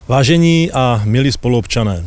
Vážení a milí spoluobčané,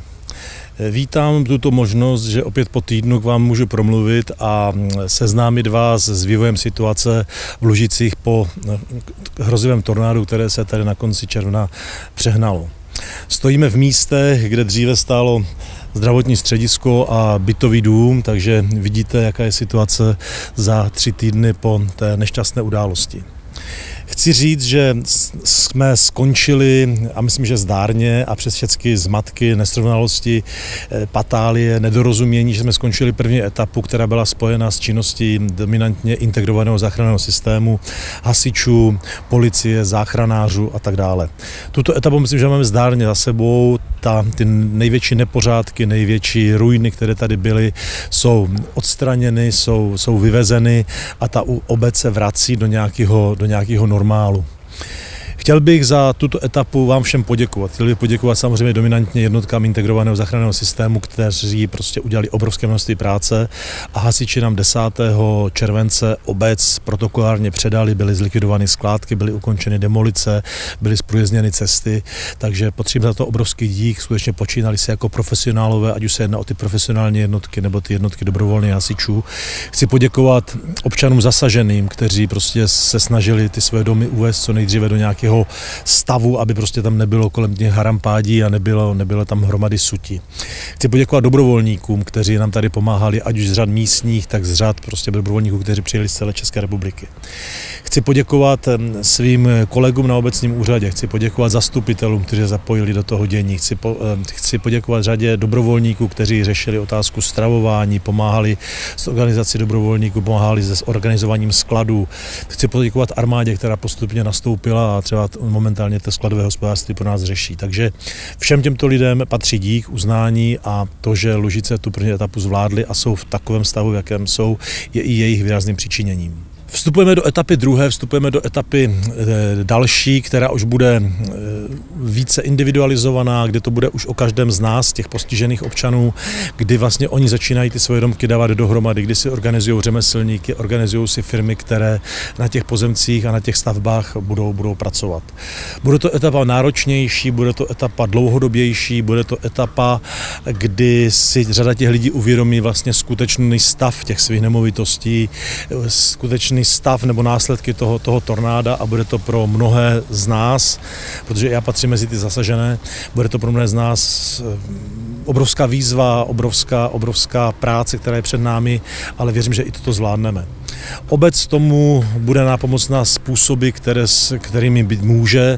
vítám tuto možnost, že opět po týdnu k vám můžu promluvit a seznámit vás s vývojem situace v Lužicích po hrozivém tornádu, které se tady na konci června přehnalo. Stojíme v místech, kde dříve stálo zdravotní středisko a bytový dům, takže vidíte, jaká je situace za 3 týdny po té nešťastné události. Chci říct, že jsme skončili, a myslím, že zdárně a přes všechny zmatky, nesrovnalosti, patálie, nedorozumění, že jsme skončili první etapu, která byla spojena s činností dominantně integrovaného záchranného systému, hasičů, policie, záchranářů a tak dále. Tuto etapu myslím, že máme zdárně za sebou. Ty největší nepořádky, největší ruiny, které tady byly, jsou odstraněny, jsou vyvezeny a ta obec se vrací do nějakého normálu. Chtěl bych za tuto etapu vám všem poděkovat. Chtěl bych poděkovat samozřejmě dominantně jednotkám integrovaného záchranného systému, kteří prostě udělali obrovské množství práce a hasiči nám 10. července obec protokolárně předali, byly zlikvidovány skládky, byly ukončeny demolice, byly zprůjezdněny cesty, takže potřebuji za to obrovský dík, skutečně počínali se jako profesionálové, ať už se jedná o ty profesionální jednotky nebo ty jednotky dobrovolných hasičů. Chci poděkovat občanům zasaženým, kteří prostě se snažili ty své domy uvést co nejdříve do nějakého stavu, aby prostě tam nebylo kolem těch harampádí a nebylo tam hromady sutí. Chci poděkovat dobrovolníkům, kteří nám tady pomáhali, ať už z řad místních, tak z řad prostě dobrovolníků, kteří přijeli z celé České republiky. Chci poděkovat svým kolegům na obecním úřadě, chci poděkovat zastupitelům, kteří se zapojili do toho dění, chci poděkovat řadě dobrovolníků, kteří řešili otázku stravování, pomáhali s organizací dobrovolníků, pomáhali s organizováním skladů. Chci poděkovat armádě, která postupně nastoupila a třeba momentálně to skladové hospodářství pro nás řeší. Takže všem těmto lidem patří dík, uznání a to, že Lužice tu první etapu zvládli a jsou v takovém stavu, v jakém jsou, je i jejich výrazným přičiněním. Vstupujeme do etapy druhé, vstupujeme do etapy další, která už bude více individualizovaná, kde to bude už o každém z nás, těch postižených občanů, kdy vlastně oni začínají ty svoje domky dávat dohromady, kdy si organizují řemeslníky, organizují si firmy, které na těch pozemcích a na těch stavbách budou pracovat. Bude to etapa náročnější, bude to etapa dlouhodobější, bude to etapa, kdy si řada těch lidí uvědomí vlastně skutečný stav těch svých nemovitostí, skutečný stav nebo následky toho tornáda a bude to pro mnohé z nás, protože já patřím mezi ty zasažené, bude to pro mnohé z nás obrovská výzva, obrovská práce, která je před námi, ale věřím, že i toto zvládneme. Obec tomu bude nápomocná způsoby, kterými být může,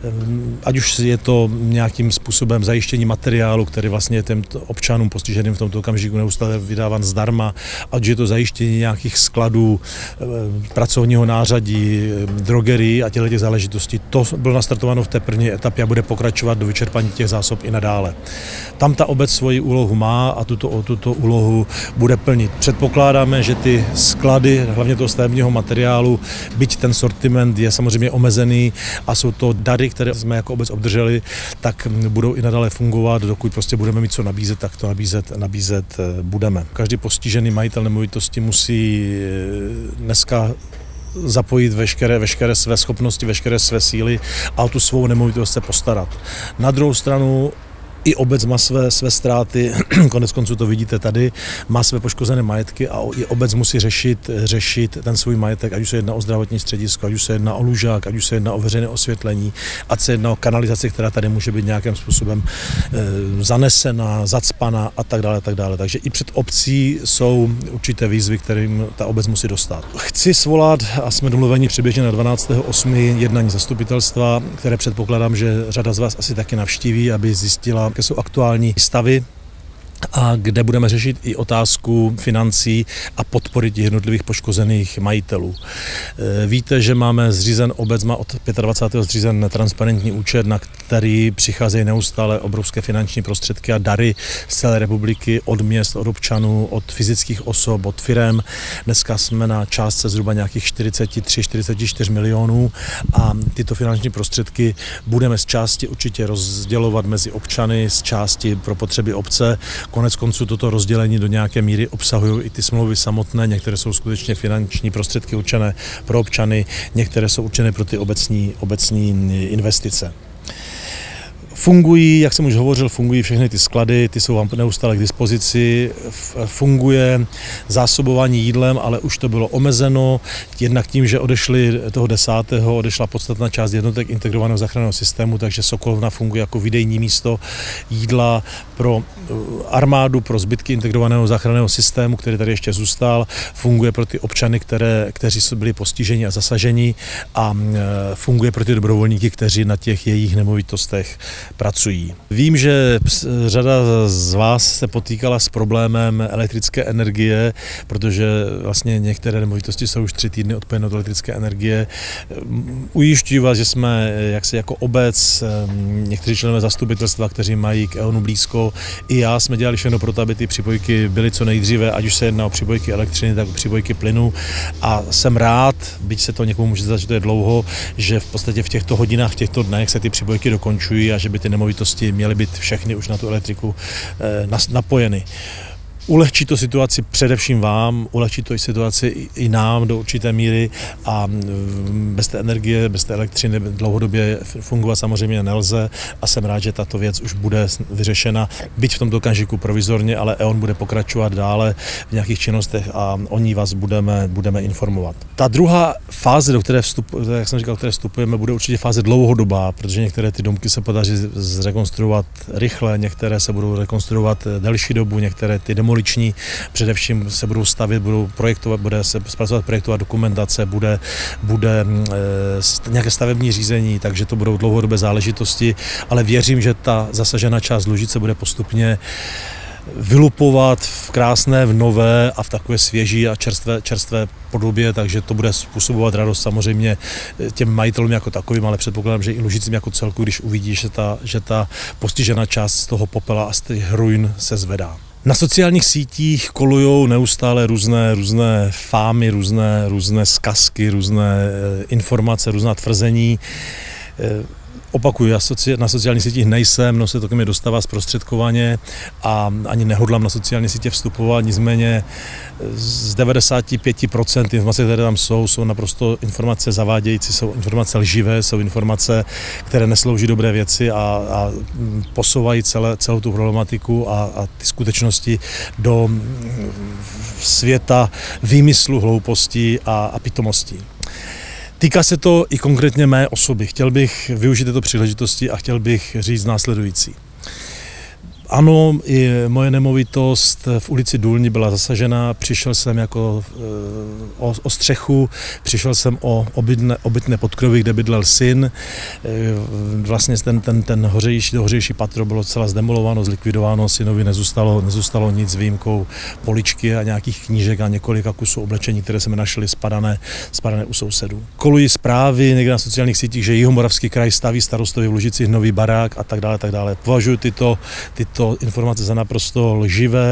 ať už je to nějakým způsobem zajištění materiálu, který vlastně je těm občanům postiženým v tomto okamžiku neustále vydáván zdarma, ať je to zajištění nějakých skladů, pracovního nářadí, drogerii a těch záležitostí. To bylo nastartováno v té první etapě a bude pokračovat do vyčerpání těch zásob i nadále. Tam ta obec svoji úlohu má a tuto úlohu bude plnit. Předpokládáme, že ty sklady, hlavně toho stavebního materiálu, byť ten sortiment je samozřejmě omezený a jsou to dary, které jsme jako obec obdrželi, tak budou i nadále fungovat, dokud prostě budeme mít co nabízet, tak to nabízet budeme. Každý postižený majitel nemovitosti musí dneska zapojit veškeré své schopnosti, veškeré své síly a o tu svou nemovitost se postarat. Na druhou stranu i obec má své ztráty, konec konců to vidíte tady, má své poškozené majetky a i obec musí řešit ten svůj majetek, ať už se jedná o zdravotní středisko, ať už se jedná o lužák, ať už se jedná o veřejné osvětlení, ať se jedná o kanalizaci, která tady může být nějakým způsobem zanesena, zacpaná a tak dále, tak dále. Takže i před obcí jsou určité výzvy, kterým ta obec musí dostat. Chci svolat, a jsme domluveni přibližně na 12.8. jednání zastupitelstva, které předpokládám, že řada z vás asi taky navštíví, aby zjistila, jaké jsou aktuální stavy a kde budeme řešit i otázku financí a podpory těch jednotlivých poškozených majitelů. Víte, že obec má od 25. zřízen transparentní účet, na který přicházejí neustále obrovské finanční prostředky a dary z celé republiky, od měst, od občanů, od fyzických osob, od firem. Dneska jsme na částce zhruba nějakých 43-44 milionů a tyto finanční prostředky budeme z části určitě rozdělovat mezi občany, z části pro potřeby obce. Konec konců toto rozdělení do nějaké míry obsahují i ty smlouvy samotné, některé jsou skutečně finanční prostředky určené pro občany, některé jsou určené pro ty obecní investice. Fungují, jak jsem už hovořil, fungují všechny ty sklady, ty jsou vám neustále k dispozici, funguje zásobování jídlem, ale už to bylo omezeno, jednak tím, že odešli toho 10. odešla podstatná část jednotek integrovaného záchranného systému, takže Sokolovna funguje jako výdejní místo jídla pro armádu, pro zbytky integrovaného záchranného systému, který tady ještě zůstal, funguje pro ty občany, kteří byli postiženi a zasaženi a funguje pro ty dobrovolníky, kteří na těch jejich nemovitostech pracují. Vím, že řada z vás se potýkala s problémem elektrické energie, protože vlastně některé nemovitosti jsou už 3 týdny odpojené od elektrické energie. Ujišťuji vás, že jsme jako obec, někteří členové zastupitelstva, kteří mají k EONu blízko, i já jsme dělali všechno pro to, aby ty připojky byly co nejdříve, ať už se jedná o připojky elektřiny, tak o připojky plynu. A jsem rád, byť se to někomu může zdát, že to je dlouho, že v podstatě v těchto hodinách, v těchto dnech se ty připojky dokončují a že by ty nemovitosti měly být všechny už na tu elektriku napojeny. Ulehčí to situaci především vám, ulehčí to i situaci i nám do určité míry a bez té energie, bez té elektřiny dlouhodobě fungovat samozřejmě nelze a jsem rád, že tato věc už bude vyřešena, byť v tomto okamžiku provizorně, ale EON bude pokračovat dále v nějakých činnostech a o ní vás budeme informovat. Ta druhá fáze, do které jak jsem říkal, které vstupujeme, bude určitě fáze dlouhodobá, protože některé ty domky se podaří zrekonstruovat rychle, některé se budou rekonstruovat delší dobu, některé ty demoliční především se budou stavět, budou projektovat, bude se zpracovat projektová dokumentace, bude nějaké stavební řízení, takže to budou dlouhodobé záležitosti, ale věřím, že ta zasažená část Lužice bude postupně vylupovat v krásné, v nové a v takové svěží a čerstvé podobě, takže to bude způsobovat radost samozřejmě těm majitelům jako takovým, ale předpokládám, že i Lužicím jako celku, když uvidí, že ta postižená část z toho popela a z těch ruin se zvedá. Na sociálních sítích kolujou neustále různé fámy, různé zkazky, různé informace, různá tvrzení. Opakuju, já na sociálních sítích nejsem, se to ke mně dostává zprostředkovaně a ani nehodlám na sociální sítě vstupovat, nicméně z 95% informací, které tam jsou naprosto informace zavádějící, jsou informace lživé, jsou informace, které neslouží dobré věci a posouvají celou tu problematiku a ty skutečnosti do světa výmyslu, hlouposti a pitomostí. Týká se to i konkrétně mé osoby. Chtěl bych využít této příležitosti a chtěl bych říct následující. Ano, i moje nemovitost v ulici Důlní byla zasažena, přišel jsem jako o střechu, přišel jsem o obytné podkroví, kde bydlel syn. Vlastně to hořejší patro bylo celá zdemolováno, zlikvidováno, synovi nezůstalo nic s výjimkou poličky a nějakých knížek a několika kusů oblečení, které jsme našli spadané u sousedů. Kolují zprávy někde na sociálních sítích, že Jihomoravský kraj staví starostovi v Lužicích nový barák a tak dále. Považuji tyto informace za naprosto lživé,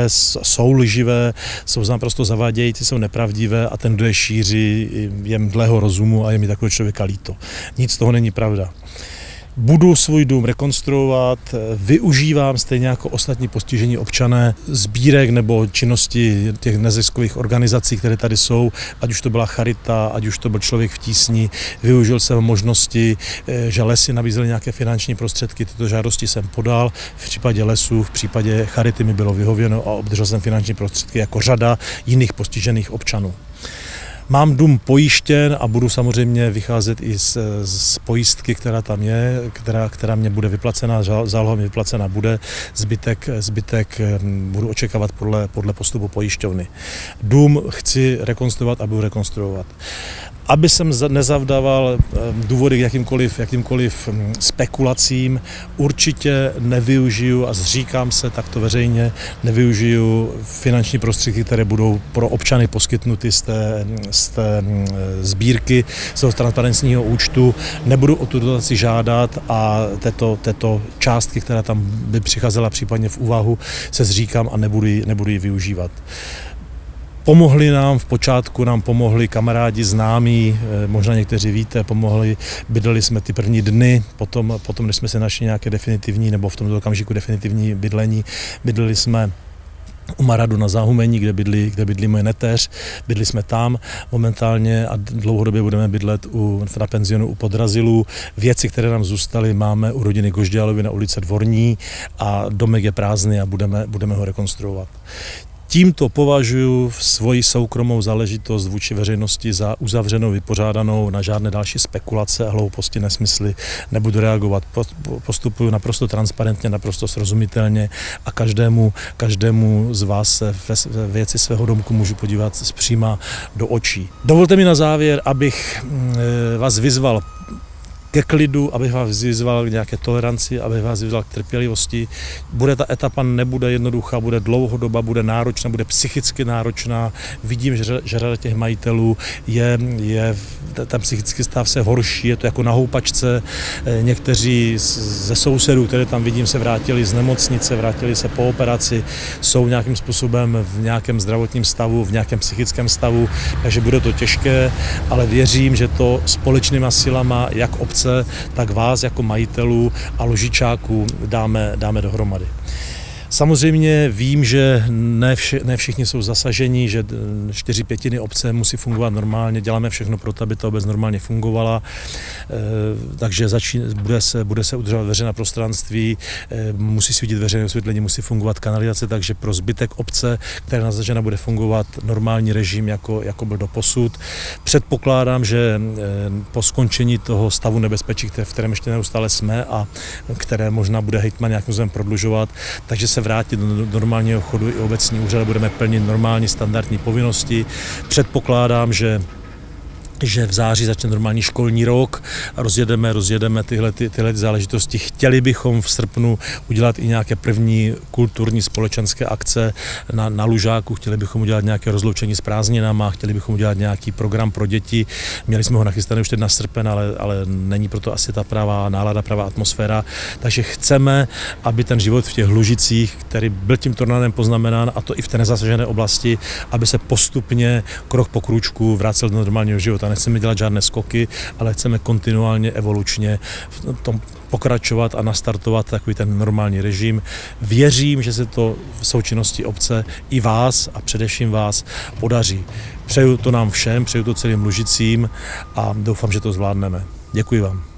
jsou naprosto zavádějící, jsou nepravdivé a ten, kdo je šíří, je mdlého rozumu a je mi takového člověka líto. Nic z toho není pravda. Budu svůj dům rekonstruovat, využívám stejně jako ostatní postižení občané sbírek nebo činnosti těch neziskových organizací, které tady jsou, ať už to byla charita, ať už to byl Člověk v tísni. Využil jsem možnosti, že lesy nabízely nějaké finanční prostředky, tyto žádosti jsem podal. V případě lesů, v případě charity mi bylo vyhověno a obdržel jsem finanční prostředky jako řada jiných postižených občanů. Mám dům pojištěn a budu samozřejmě vycházet i z pojistky, která tam je, která mě bude vyplacena, záloha mi vyplacena bude, zbytek budu očekávat podle postupu pojišťovny. Dům chci rekonstruovat a budu rekonstruovat. Aby jsem nezavdával důvody k jakýmkoliv spekulacím, určitě nevyužiju a zříkám se takto veřejně, nevyužiju finanční prostředky, které budou pro občany poskytnuty z té sbírky, z toho transparentního účtu. Nebudu o tu dotaci žádat a této částky, která tam by přicházela případně v úvahu, se zříkám a nebudu ji využívat. V počátku nám pomohli kamarádi, známí, možná někteří víte, bydleli jsme ty první dny, potom když jsme se našli nějaké definitivní, nebo v tomto okamžiku definitivní bydlení, bydleli jsme u Maradu na Záhumení, kde bydlí moje neteř. Bydli jsme tam momentálně a dlouhodobě budeme bydlet na penzionu u Podrazilů. Věci, které nám zůstaly, máme u rodiny Gožďálovy na ulici Dvorní a domek je prázdný a budeme ho rekonstruovat. Tímto považuji svoji soukromou záležitost vůči veřejnosti za uzavřenou, vypořádanou, na žádné další spekulace a hlouposti, nesmysly nebudu reagovat. Postupuji naprosto transparentně, naprosto srozumitelně a každému z vás se ve věci svého domku můžu podívat zpříma do očí. Dovolte mi na závěr, abych vás vyzval ke klidu, abych vás vyzval k nějaké toleranci, abych vás vyzval k trpělivosti. Ta etapa nebude jednoduchá, bude dlouhodobá, bude náročná, bude psychicky náročná. Vidím, že řada těch majitelů ten psychický stav se horší, je to jako na houpačce. Někteří ze sousedů, které tam vidím, se vrátili z nemocnice, vrátili se po operaci, jsou nějakým způsobem v nějakém zdravotním stavu, v nějakém psychickém stavu, takže bude to těžké, ale věřím, že to společnýma silama, jak obce, tak vás jako majitelů a Lužičáků dáme dohromady. Samozřejmě vím, že ne všichni jsou zasaženi, že 4/5 obce musí fungovat normálně, děláme všechno pro to, aby ta obec normálně fungovala, takže bude se udržovat veřejné prostranství, musí svítit veřejné osvětlení, musí fungovat kanalizace, takže pro zbytek obce, která nazažena, bude fungovat normální režim, jako byl doposud. Předpokládám, že po skončení toho stavu nebezpečí, v kterém ještě neustále jsme a které možná bude hejtman nějakým způsobem prodlužovat, takže se vrátit do normálního chodu i obecní úřad, budeme plnit normální standardní povinnosti. Předpokládám, že v září začne normální školní rok a rozjedeme tyhle záležitosti. Chtěli bychom v srpnu udělat i nějaké první kulturní společenské akce na Lužáku, chtěli bychom udělat nějaké rozloučení s prázdninama, chtěli bychom udělat nějaký program pro děti. Měli jsme ho nachystaný už teď na srpen, ale není proto asi ta pravá nálada, pravá atmosféra. Takže chceme, aby ten život v těch Lužicích, který byl tím tornádem poznamenán, a to i v té nezasažené oblasti, aby se postupně krok po krůčku vracel do normálního života. Nechceme dělat žádné skoky, ale chceme kontinuálně, evolučně v tom pokračovat a nastartovat takový ten normální režim. Věřím, že se to v součinnosti obce i vás a především vás podaří. Přeju to nám všem, přeju to celým Lužicím a doufám, že to zvládneme. Děkuji vám.